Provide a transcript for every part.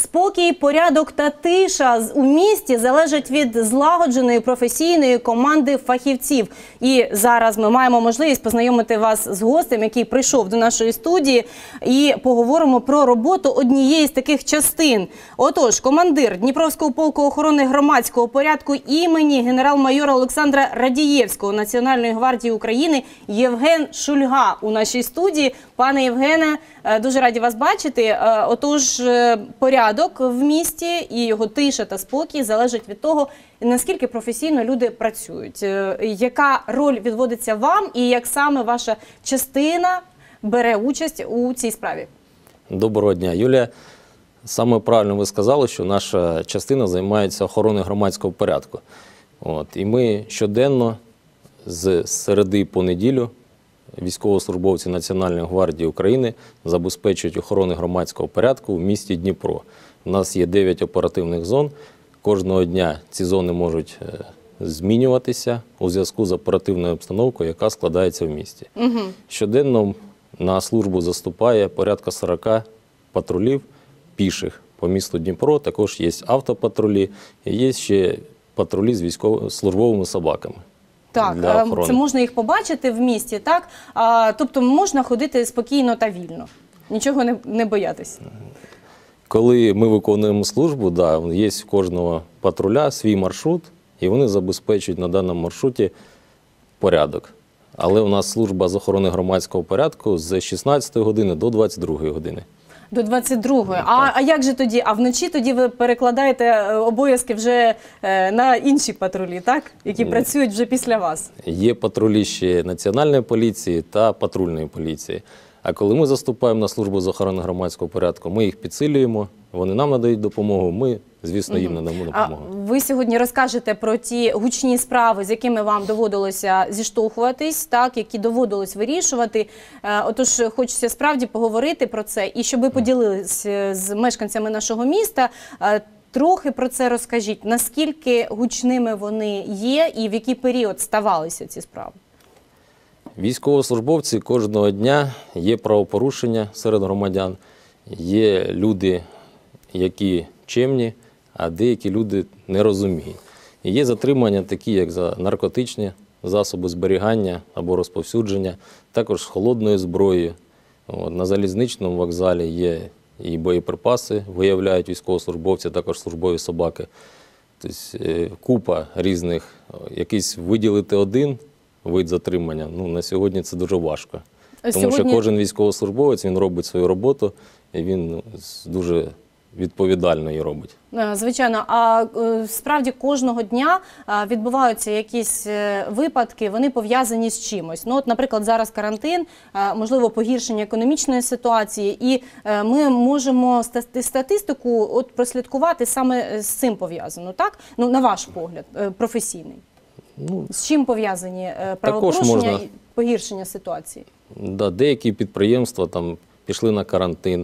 Спокій, порядок та тиша у місті залежать від злагодженої професійної команди фахівців. І зараз ми маємо можливість познайомити вас з гостем, який прийшов до нашої студії, і поговоримо про роботу однієї з таких частин. Отож, командир Дніпровського полку охорони громадського порядку імені генерал-майора Олександра Радієвського Національної гвардії України Євген Шульга у нашій студії. Пане Євгене, дуже раді вас бачити. Отож, порядок в місті і його тиша та спокій залежать від того, наскільки професійно люди працюють. Яка роль відводиться вам і як саме ваша частина бере участь у цій справі? Доброго дня, Юлія. Саме правильно ви сказали, що наша частина займається охороною громадського порядку. І ми щоденно з середи по неділю військовослужбовці Національної гвардії України забезпечують охорону громадського порядку в місті Дніпро. У нас є 9 оперативних зон. Кожного дня ці зони можуть змінюватися у зв'язку з оперативною обстановкою, яка складається в місті. Щоденно на службу заступає порядка 40 патрулів піших по місту Дніпро. Також є автопатрулі і є ще патрулі з службовими собаками. Так, це можна їх побачити в місті, так? Тобто можна ходити спокійно та вільно, нічого не боятися. Коли ми виконуємо службу, є в кожного патруля свій маршрут, і вони забезпечують на даному маршруті порядок. Але у нас служба з охорони громадського порядку з 16 години до 22 години. До 22-ї. А як же тоді? А вночі тоді ви перекладаєте обов'язки вже на інші патрулі, так? Які працюють вже після вас? Є патрулі ще Національної поліції та патрульної поліції. А коли ми заступаємо на службу з охорони громадського порядку, ми їх підсилюємо, вони нам надають допомогу, ми, звісно, їм надамо допомогу. Ви сьогодні розкажете про ті гучні справи, з якими вам доводилося зіштовхуватись, так, які доводилось вирішувати. Отож, хочеться справді поговорити про це, і щоб ви поділилися з мешканцями нашого міста. Трохи про це розкажіть, наскільки гучними вони є і в який період ставалися ці справи? Військовослужбовці кожного дня є правопорушення серед громадян, є люди, які чемні, а деякі люди не розуміють. І є затримання такі, як за наркотичні засоби зберігання або розповсюдження, також з холодною зброєю. На залізничному вокзалі є і боєприпаси, виявляють військовослужбовці, також службові собаки. Тобто купа різних, якийсь виділити один вид затримання, на сьогодні це дуже важко. Тому що кожен військовослужбовець, він робить свою роботу, і він дуже відповідально її робить. Звичайно. А справді кожного дня відбуваються якісь випадки, вони пов'язані з чимось. От, наприклад, зараз карантин, можливо, погіршення економічної ситуації, і ми можемо статистику прослідкувати саме з цим пов'язано, так? На ваш погляд, професійний. З чим пов'язані правопорушення і погіршення ситуації? Деякі підприємства пішли на карантин,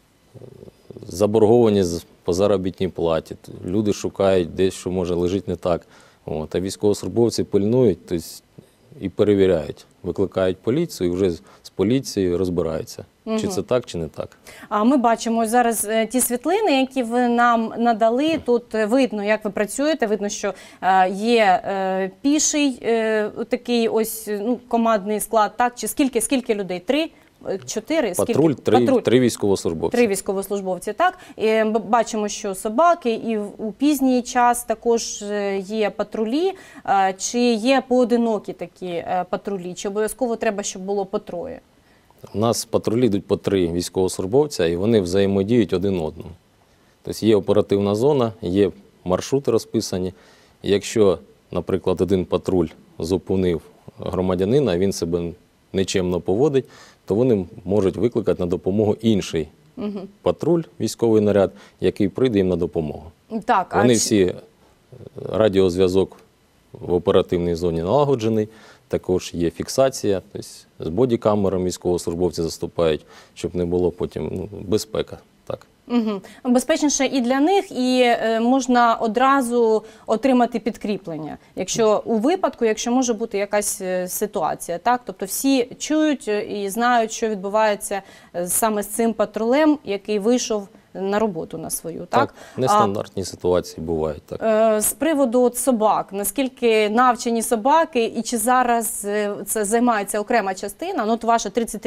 заборгованість по заробітній платі. Люди шукають десь, що може лежить не так. А військовослужбовці пильнують і перевіряють. Викликають поліцію і вже з поліцією розбираються, чи це так, чи не так. А ми бачимо зараз ті світлини, які ви нам надали. Тут видно, як ви працюєте, видно, що є піший такий ось командний склад, так? Чи скільки людей? 3? 4? Патруль, 3 військовослужбовці. 3 військовослужбовці, так. І бачимо, що собаки, і у пізній час також є патрулі. Чи є поодинокі такі патрулі? Чи обов'язково треба, щоб було по 3? У нас патрулі йдуть по 3 військовослужбовця, і вони взаємодіють один одному. Тобто є оперативна зона, є маршрути розписані. І якщо, наприклад, один патруль зупинив громадянина, а він себе нечемно поводить, то вони можуть викликати на допомогу інший патруль, військовий наряд, який прийде їм на допомогу. Вони всі, радіозв'язок в оперативній зоні налагоджений, також є фіксація, тобто з бодікамерами військовослужбовці заступають, щоб не було потім безпека. Так. Безпечніше і для них, і можна одразу отримати підкріплення, якщо у випадку, якщо може бути якась ситуація, так? Тобто всі чують і знають, що відбувається саме з цим патрулем, який вийшов на роботу на свою. Так, нестандартні ситуації бувають. Так. З приводу от собак, наскільки навчені собаки і чи зараз це займається окрема частина, ну от ваша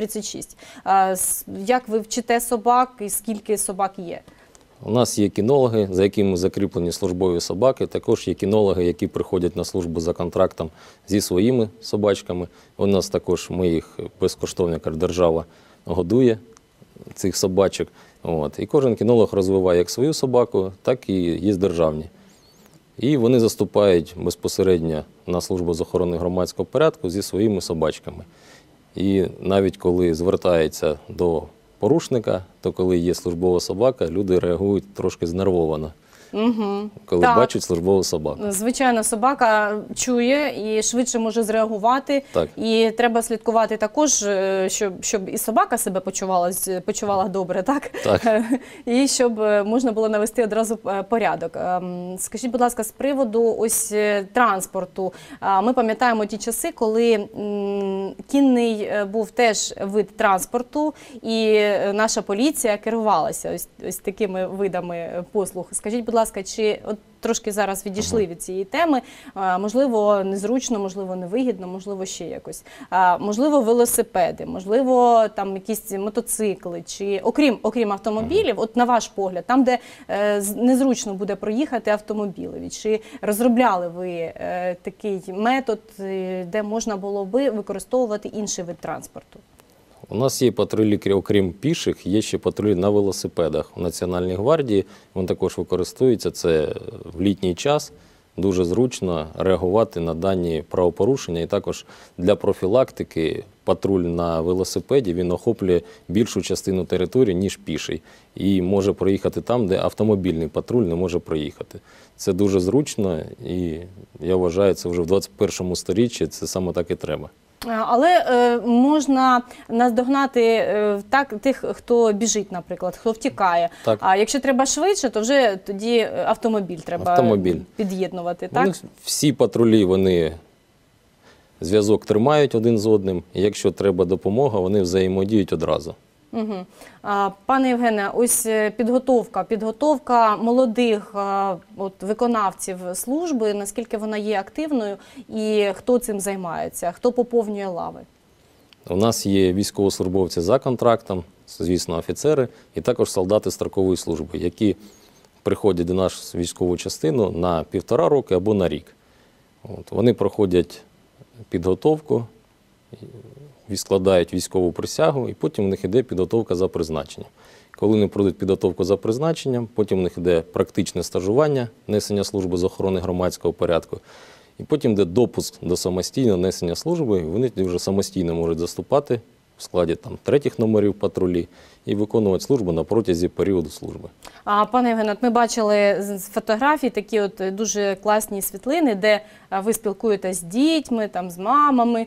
30-36, як ви вчите собак і скільки собак є? У нас є кінологи, за якими закріплені службові собаки. Також є кінологи, які приходять на службу за контрактом зі своїми собачками. У нас також, ми їх безкоштовно, як держава, годує цих собачок. От. І кожен кінолог розвиває як свою собаку, так і є державні. І вони заступають безпосередньо на службу з охорони громадського порядку зі своїми собачками. І навіть коли звертаються до порушника, то коли є службова собака, люди реагують трошки знервовано, коли бачать службову собаку. Звичайно, собака чує і швидше може зреагувати. Так. І треба слідкувати також, щоб і собака себе почувала добре, так? Так. І щоб можна було навести одразу порядок. Скажіть, будь ласка, з приводу ось транспорту. Ми пам'ятаємо ті часи, коли кінний був теж вид транспорту, і наша поліція керувалася ось такими видами послуг. Скажіть, будь ласка, чи от трошки зараз відійшли від цієї теми, можливо, незручно, можливо, невигідно, можливо, ще якось. Можливо, велосипеди, можливо, там якісь мотоцикли, чи окрім автомобілів, от на ваш погляд, там, де незручно буде проїхати автомобілеві, чи розробляли ви такий метод, де можна було би використовувати інший вид транспорту? У нас є патрулі, окрім піших, є ще патрулі на велосипедах. У Національній гвардії вони також використовуються. Це в літній час дуже зручно реагувати на дані правопорушення. І також для профілактики патруль на велосипеді, він охоплює більшу частину території, ніж піший. І може проїхати там, де автомобільний патруль не може проїхати. Це дуже зручно і я вважаю, це вже в 21 сторіччі це саме так і треба. Але можна наздогнати тих, хто біжить, наприклад, хто втікає. Так. А якщо треба швидше, то вже тоді автомобіль треба під'єднувати. Так? Всі патрулі, вони зв'язок тримають один з одним. І якщо треба допомога, вони взаємодіють одразу. Угу. Пане Євгене, ось підготовка молодих виконавців служби, наскільки вона є активною і хто цим займається, хто поповнює лави? У нас є військовослужбовці за контрактом, звісно, офіцери, і також солдати строкової служби, які приходять до нас в військову частину на 1,5 роки або на рік. Вони проходять підготовку, складають військову присягу, і потім у них йде підготовка за призначенням. Коли вони пройдуть підготовку за призначенням, потім у них йде практичне стажування, несення служби з охорони громадського порядку, і потім йде допуск до самостійного несення служби, і вони вже самостійно можуть заступати в складі третіх номерів патрулі і виконувати службу на протязі періоду служби. Пане Євгене, ми бачили з фотографій такі дуже класні світлини, де ви спілкуєтесь з дітьми, з мамами,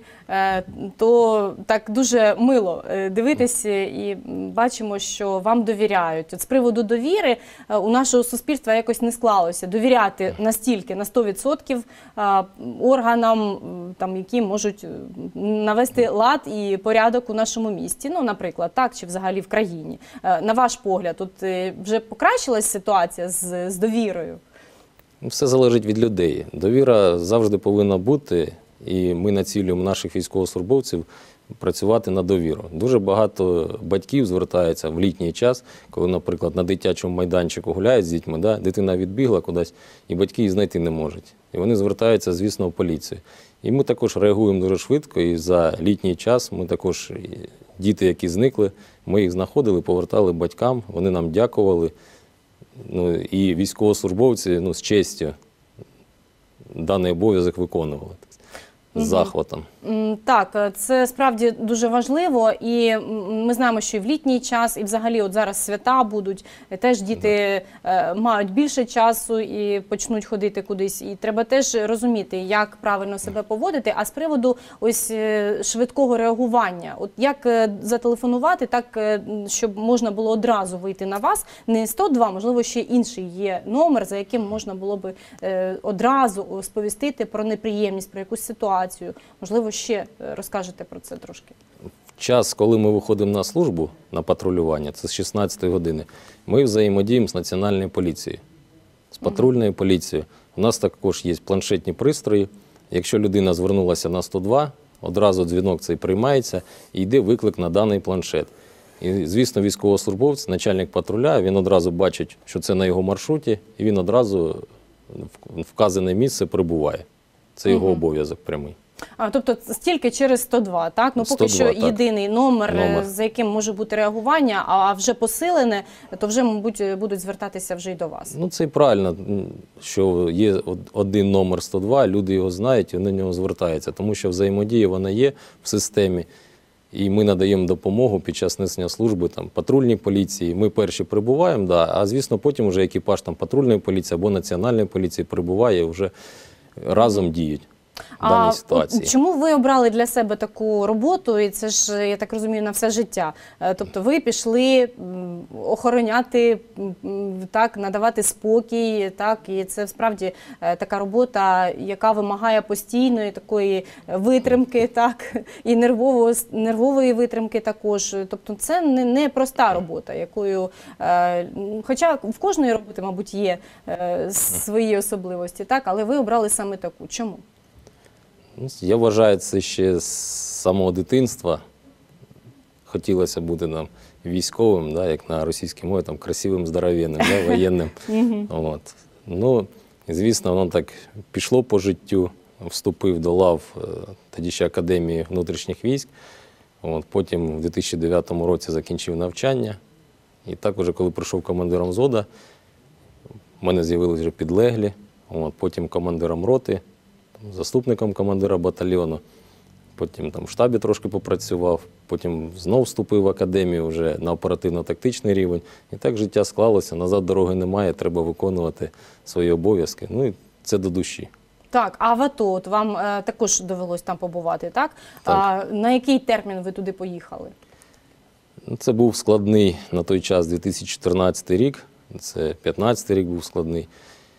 то так дуже мило дивитися і бачимо, що вам довіряють. З приводу довіри у нашого суспільства якось не склалося. Довіряти настільки, на 100% органам, які можуть навести лад і порядок у нашому місті, наприклад, так, чи взагалі в країні. На ваш погляд, вже покращилась ситуація з довірою? Все залежить від людей. Довіра завжди повинна бути, і ми націлюємо наших військовослужбовців працювати на довіру. Дуже багато батьків звертаються в літній час, коли, наприклад, на дитячому майданчику гуляють з дітьми, дитина відбігла кудись, і батьки її знайти не можуть. І вони звертаються, звісно, в поліцію. І ми також реагуємо дуже швидко, і за літній час ми також, діти, які зникли, ми їх знаходили, повертали батькам, вони нам дякували. І військовослужбовці з честю даний обов'язок виконували з захватом. Так, це справді дуже важливо, і ми знаємо, що і в літній час, і взагалі зараз свята будуть, теж діти мають більше часу і почнуть ходити кудись, і треба теж розуміти, як правильно себе поводити. А з приводу ось швидкого реагування, як зателефонувати так, щоб можна було одразу вийти на вас, не 102, можливо, ще інший є номер, за яким можна було би одразу сповістити про неприємність, про якусь ситуацію. Можливо, ще розкажете про це трошки. В час, коли ми виходимо на службу, на патрулювання, це з 16 години, ми взаємодіємо з Національною поліцією, з патрульною поліцією. У нас також є планшетні пристрої. Якщо людина звернулася на 102, одразу дзвінок цей приймається і йде виклик на даний планшет. І, звісно, військовослужбовець, начальник патруля, він одразу бачить, що це на його маршруті, і він одразу в вказане місце прибуває. Це його обов'язок прямий. Тобто стільки через 102, так? Ну, поки 102, що так. єдиний номер, за яким може бути реагування, а вже посилене, то вже, мабуть, будуть звертатися вже й до вас. Ну, це і правильно, що є один номер 102, люди його знають і вони до нього звертаються, тому що взаємодія вона є в системі, і ми надаємо допомогу під час несення служби там, патрульній поліції. Ми перші прибуваємо, да, а звісно потім вже екіпаж там, патрульної поліції або національної поліції прибуває і вже разом діють. В даній ситуації. Чому ви обрали для себе таку роботу, і це ж, я так розумію, на все життя? Тобто ви пішли охороняти, так, надавати спокій, так, і це справді така робота, яка вимагає постійної такої витримки, так, і нервової витримки також. Тобто це не проста робота, якою, хоча в кожної роботи, мабуть, є свої особливості, так, але ви обрали саме таку. Чому? Я вважаю, це ще з самого дитинства. Хотілося бути нам військовим, да, як на російській мові, там, красивим, здоровенним, да, воєнним. От. Ну, звісно, воно так пішло по життю, вступив до лав тоді ще Академії внутрішніх військ. От. Потім в 2009 році закінчив навчання. І так уже, коли прийшов командиром взводу, в мене з'явилися вже підлеглі, от. Потім командиром роти, заступником командира батальйону, потім там в штабі трошки попрацював, потім знов вступив в академію вже на оперативно-тактичний рівень. І так життя склалося, назад дороги немає, треба виконувати свої обов'язки. Ну і це до душі. Так, а в АТО, от вам також довелось там побувати, так? Так. На який термін ви туди поїхали? Це був складний на той час 2014 рік, це 2015 рік був складний.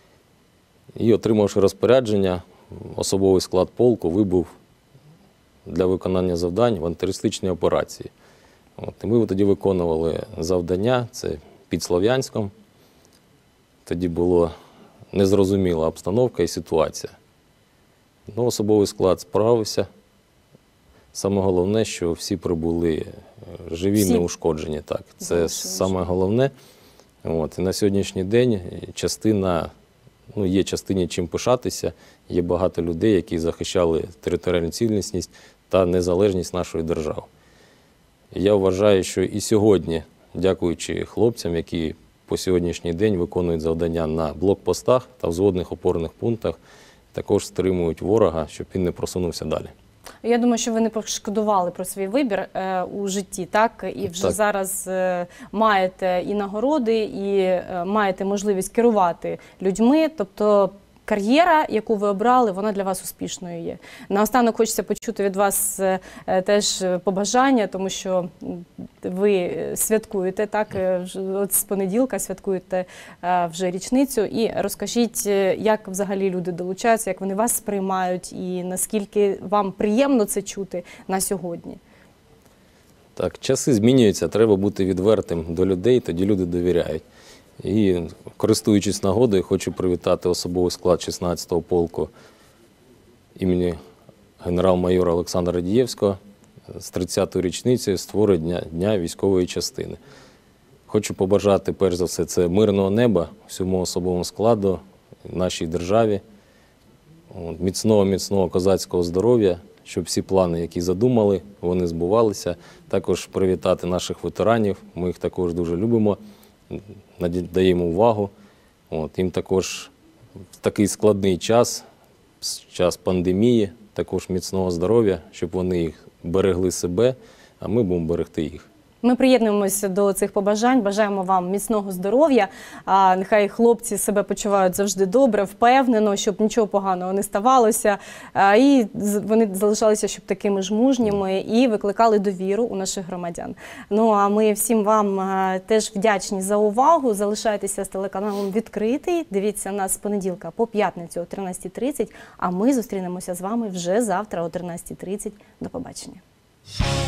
І отримавши розпорядження, особовий склад полку вибув для виконання завдань в антитерористичній операції. От, і ми тоді виконували завдання, це під Слов'янськом. Тоді була незрозуміла обстановка і ситуація. Ну, особовий склад справився. Саме головне, що всі прибули живі, неушкоджені. Так. Це саме головне. От, і на сьогоднішній день частина, ну, є частині чим пишатися, є багато людей, які захищали територіальну цілісність та незалежність нашої держави. Я вважаю, що і сьогодні, дякуючи хлопцям, які по сьогоднішній день виконують завдання на блокпостах та взводних опорних пунктах, також стримують ворога, щоб він не просунувся далі. Я думаю, що ви не пошкодували про свій вибір у житті, так? І вже зараз маєте і нагороди, і маєте можливість керувати людьми, тобто кар'єра, яку ви обрали, вона для вас успішною є. Наостанок хочеться почути від вас теж побажання, тому що ви святкуєте, так, от з понеділка святкуєте вже річницю. І розкажіть, як взагалі люди долучаються, як вони вас сприймають і наскільки вам приємно це чути на сьогодні? Так, часи змінюються, треба бути відвертим до людей, тоді люди довіряють. І, користуючись нагодою, хочу привітати особовий склад 16-го полку імені генерал-майора Олександра Радієвського з 30-ю річницею створення Дня військової частини. Хочу побажати, перш за все, це мирного неба всьому особовому складу, нашій державі, міцного козацького здоров'я, щоб всі плани, які задумали, вони збувалися. Також привітати наших ветеранів, ми їх також дуже любимо. Даємо увагу. Їм також в такий складний час, час пандемії, також міцного здоров'я, щоб вони берегли себе, а ми будемо берегти їх. Ми приєднуємося до цих побажань, бажаємо вам міцного здоров'я, нехай хлопці себе почувають завжди добре, впевнено, щоб нічого поганого не ставалося, і вони залишалися щоб такими ж мужніми і викликали довіру у наших громадян. Ну а ми всім вам теж вдячні за увагу, залишайтеся з телеканалом «Відкритий», дивіться нас з понеділка по п'ятницю о 13:30, а ми зустрінемося з вами вже завтра о 13:30. До побачення.